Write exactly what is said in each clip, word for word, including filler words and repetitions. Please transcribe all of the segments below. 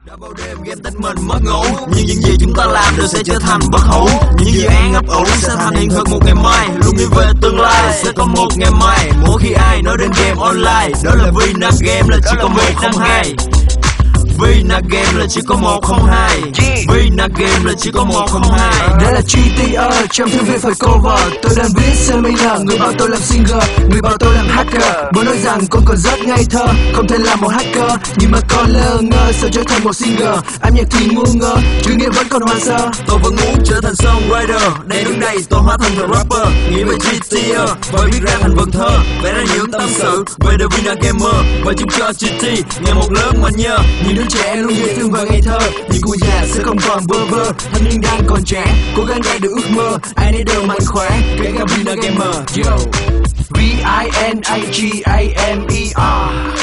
Đã bao đêm game tính mình mất ngủ, nhưng những gì chúng ta làm đều sẽ trở thành bất hủ. Những dự án ấp ủ sẽ thành hiện thực một ngày mai, luôn nghĩ về tương lai sẽ có một ngày mai. Mỗi khi ai nói đến game online, đó là vì nắp game là chỉ có một không hai. Vì nắp game là chỉ có một không hai. Vì nắp game là chỉ có một không hai. Đây là giê tê a trong thư viện phải cover. Tôi đang viết seminar, người bảo tôi làm singer, người bảo tôi làm hacker. Bố nói rằng con còn rất ngây thơ, không thể làm một hacker. Nhưng mà con lơ ngơ, sao trở thành một singer. Âm nhạc thì ngu ngơ, chữ nghĩa vẫn còn hoang sơ. Tôi vẫn muốn trở thành songwriter, để đứng đây tôi hóa thành the rapper. Nghĩ về giê tê a và viết ra thành vần thơ, vẽ ra những tâm sự về The Vina Gamer và giúp cho giê tê ngày một lớn mạnh nhờ. Những đứa trẻ luôn dễ thương và ngây thơ, những cô già sẽ không còn bơ vơ. Thanh niên đang còn trẻ, cố gắng đạt được ước mơ, ai nấy đều mạnh khỏe, kể cả Vina Gamer. Yo, V I N A G A M E R.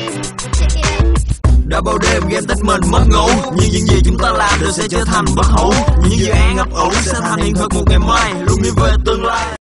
Đã bao đêm game tính mình mất ngủ, nhưng những gì chúng ta làm đều sẽ trở thành bất hủ. Những dự án ấp ủ sẽ thành hiện thực một ngày mai, luôn đi về tương lai.